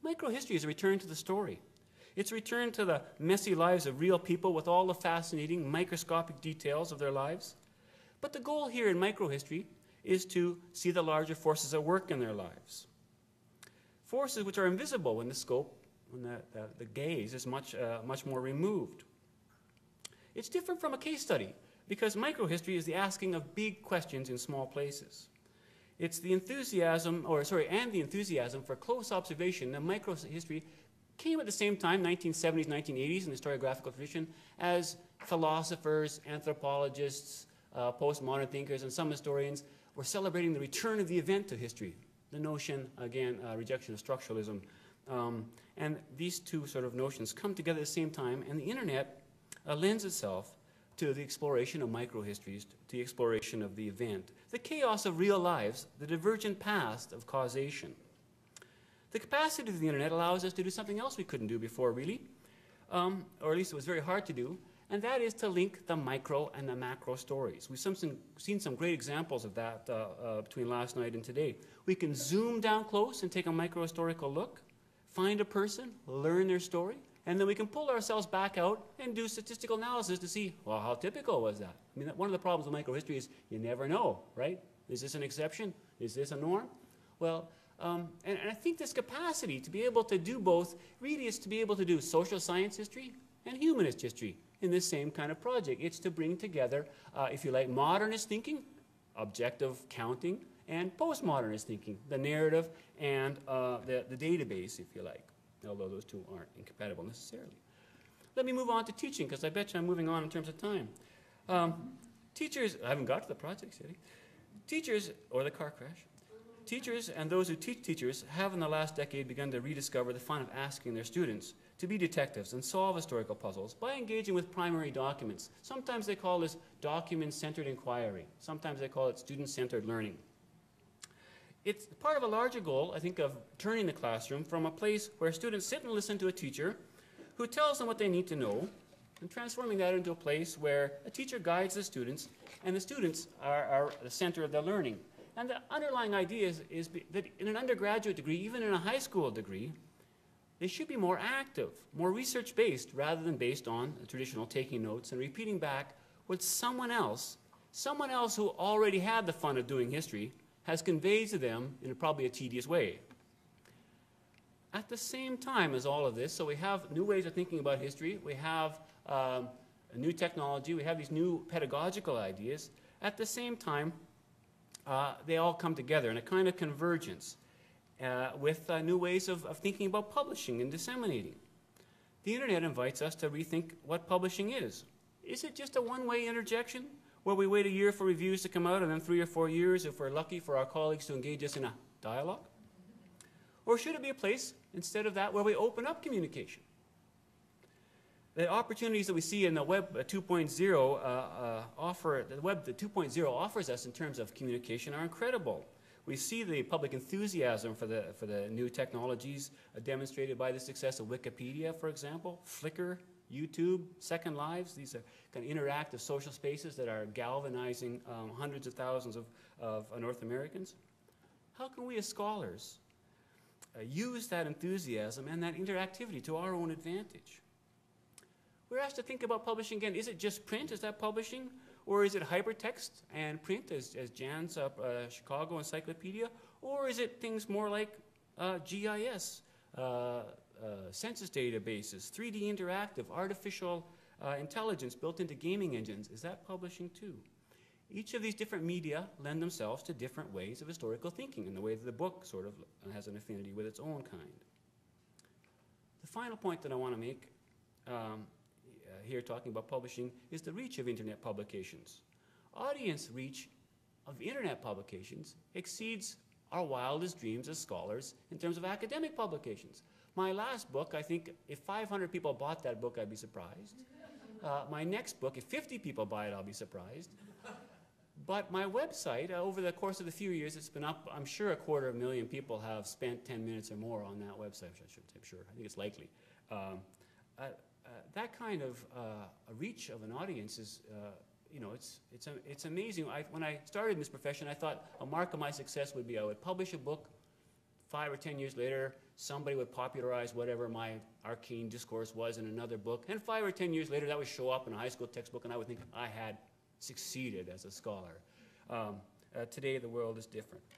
Microhistory is a return to the story. It's a return to the messy lives of real people with all the fascinating microscopic details of their lives. But the goal here in microhistory is to see the larger forces at work in their lives. Forces which are invisible when the scope, when the gaze is much more removed. It's different from a case study because microhistory is the asking of big questions in small places. It's the enthusiasm, and the enthusiasm for close observation that microhistory came at the same time, 1970s, 1980s, in the historiographical tradition, as philosophers, anthropologists, postmodern thinkers, and some historians were celebrating the return of the event to history. The notion, again, rejection of structuralism. And these two sort of notions come together at the same time, and the internet lends itself to the exploration of microhistories, to the exploration of the event, the chaos of real lives, the divergent past of causation. The capacity of the internet allows us to do something else we couldn't do before, really, or at least it was very hard to do, and that is to link the micro and the macro stories. We've seen some great examples of that between last night and today. We can zoom down close and take a microhistorical look, find a person, learn their story, and then we can pull ourselves back out and do statistical analysis to see, well, how typical was that? I mean, one of the problems with microhistory is you never know, right? Is this an exception? Is this a norm? Well, and I think this capacity to be able to do both really is to be able to do social science history and humanist history in this same kind of project. It's to bring together, if you like, modernist thinking, objective counting, and postmodernist thinking, the narrative and the database, if you like, although those two aren't incompatible necessarily. Let me move on to teaching, because I bet you I'm moving on in terms of time. Teachers, I haven't got to the projects yet. Teachers, or the car crash. Teachers and those who teach teachers have in the last decade begun to rediscover the fun of asking their students to be detectives and solve historical puzzles by engaging with primary documents. Sometimes they call this document-centered inquiry. Sometimes they call it student-centered learning. It's part of a larger goal, I think, of turning the classroom from a place where students sit and listen to a teacher who tells them what they need to know, and transforming that into a place where a teacher guides the students, and the students are the center of their learning. And the underlying idea is that in an undergraduate degree, even in a high school degree, they should be more active, more research-based, rather than based on traditional taking notes and repeating back what someone else who already had the fun of doing history, has conveyed to them in probably a tedious way. At the same time as all of this, so we have new ways of thinking about history, we have a new technology, we have these new pedagogical ideas. At the same time, they all come together in a kind of convergence with new ways of thinking about publishing and disseminating. The internet invites us to rethink what publishing is. Is it just a one-way interjection where we wait a year for reviews to come out and then 3 or 4 years, if we're lucky, for our colleagues to engage us in a dialogue? Or should it be a place, instead of that, where we open up communication? The opportunities that we see in the Web 2.0 the Web 2.0 offers us in terms of communication are incredible. We see the public enthusiasm for the new technologies demonstrated by the success of Wikipedia, for example, Flickr, YouTube, Second Lives. These are kind of interactive social spaces that are galvanizing hundreds of thousands of North Americans. How can we as scholars use that enthusiasm and that interactivity to our own advantage? We're asked to think about publishing again. Is it just print? Is that publishing? Or is it hypertext and print, as Jan's Chicago Encyclopedia? Or is it things more like GIS, census databases, 3D interactive, artificial intelligence built into gaming engines? Is that publishing too? Each of these different media lend themselves to different ways of historical thinking in the way that the book sort of has an affinity with its own kind. The final point that I want to make here talking about publishing is the reach of internet publications. Audience reach of internet publications exceeds our wildest dreams as scholars in terms of academic publications. My last book, I think if 500 people bought that book, I'd be surprised. My next book, if 50 people buy it, I'll be surprised. But my website, over the course of the few years it's been up, I'm sure 250,000 people have spent 10 minutes or more on that website. I'm sure. I think it's likely. That kind of a reach of an audience is, it's amazing. When I started in this profession, I thought a mark of my success would be I would publish a book 5 or 10 years later, somebody would popularize whatever my arcane discourse was in another book, and 5 or 10 years later, that would show up in a high school textbook, and I would think I had succeeded as a scholar. Today, the world is different.